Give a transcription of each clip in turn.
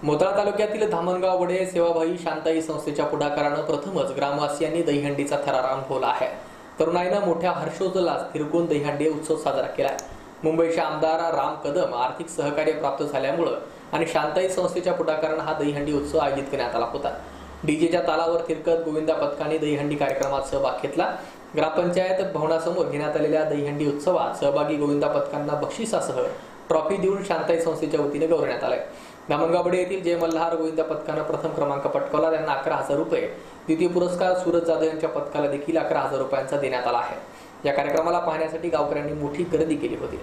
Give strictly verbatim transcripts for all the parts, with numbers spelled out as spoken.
मोताळा तालुक्यातील धामणगाव वडे सेवाभावी शांताई संस्थेच्या पुढाकारानं प्रथमच ग्रामवासियांनी दहीहंडीचा थरार अनुभवला आहे। तरुणाईनं मोठ्या हर्षोल्लास फिरकून दहीहंडी उत्सव साजरा केला। मुंबईचे आमदार राम कदम आर्थिक सहकार्य प्राप्त झाल्यामुळे आणि शांताई संस्थेच्या पुढाकारानं हा दहीहंडी उत्सव आयोजित करण्यात आला होता। डीजेच्या तालावर थिरकत गोविंदा पथकाने दहीहंडी कार्यक्रमात सहभाग घेतला। ग्रामपंचायत भवनासमोर घेण्यात आलेल्या दहीहंडी उत्सवात सहभागी गोविंदा पथकांना बक्षिसासह ट्रॉफी देऊन शांताई संस्थेच्या वतीने गौरवण्यात आले। धामणगावडे येथील जय मल्हार गोविंदा पथकानं प्रथम क्रमांक पटकावला, त्यांना अकरा हजार रुपये, द्वितीय पुरस्कार सूरज जाधव यांच्या पथकाला देखील अकरा हजार रुपयांचा देण्यात आला आहे। या कार्यक्रमाला पाहण्यासाठी गावकऱ्यांनी मोठी गर्दी केली होती।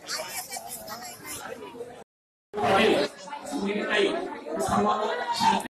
Yeah.